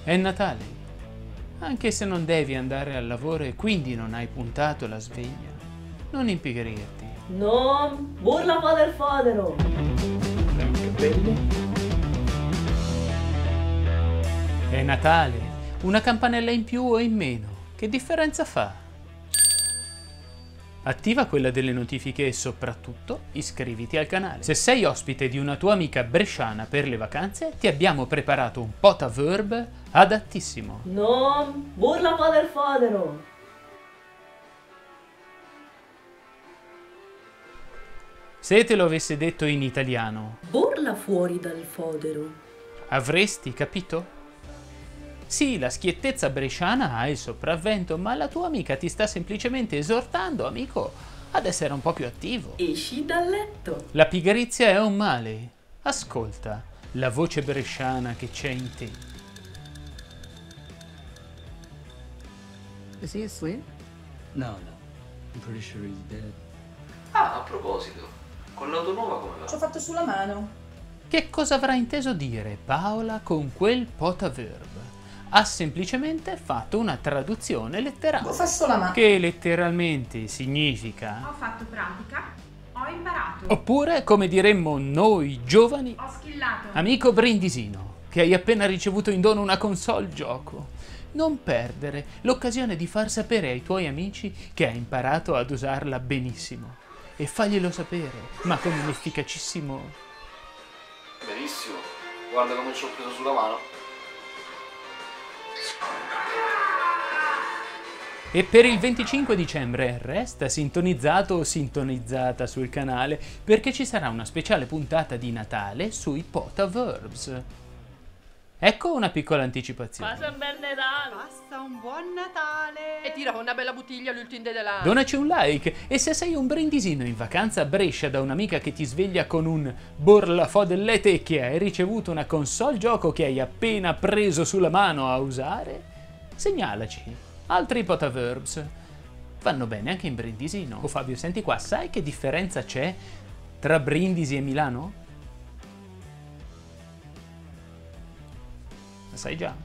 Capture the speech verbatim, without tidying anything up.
È Natale, anche se non devi andare al lavoro e quindi non hai puntato la sveglia, non impigrirti. Non burla fader fodero. Capelli? È Natale, una campanella in più o in meno, che differenza fa? Attiva quella delle notifiche e soprattutto iscriviti al canale. Se sei ospite di una tua amica bresciana per le vacanze, ti abbiamo preparato un potaverb adattissimo. Non burla fader fodero. Se te lo avesse detto in italiano, Burla fuori dal fodero. avresti capito? Sì, la schiettezza bresciana ha il sopravvento, ma la tua amica ti sta semplicemente esortando, amico, ad essere un po' più attivo. Esci dal letto. La pigrizia è un male. Ascolta la voce bresciana che c'è in te. Is he asleep? No, no. I'm pretty sure he's dead. Ah, a proposito, con l'auto nuova come va? Ci ho fatto sulla mano. Che cosa avrà inteso dire Paola con quel potaverb? Ha semplicemente fatto una traduzione letterale, Ho fatto sulla mano. che letteralmente significa, Ho fatto pratica, ho imparato, oppure come diremmo noi giovani, ho schillato. amico brindisino, che hai appena ricevuto in dono una console gioco. Non perdere l'occasione di far sapere ai tuoi amici che hai imparato ad usarla benissimo. E faglielo sapere, ma con un efficacissimo... Benissimo, guarda come ci ho preso sulla mano. E per il venticinque dicembre resta sintonizzato o sintonizzata sul canale perché ci sarà una speciale puntata di Natale sui potaverbs. Ecco una piccola anticipazione. Passa un bel Natale. Passa un buon Natale. E tira una bella bottiglia all'ultimo della... Donaci un like e se sei un brindisino in vacanza a Brescia da un'amica che ti sveglia con un borlafò delle tecchie e hai ricevuto una console gioco che hai appena preso sulla mano a usare, segnalaci. Altri potaverbs vanno bene anche in Brindisino. Oh Fabio, senti qua, sai che differenza c'è tra Brindisi e Milano? La sai già?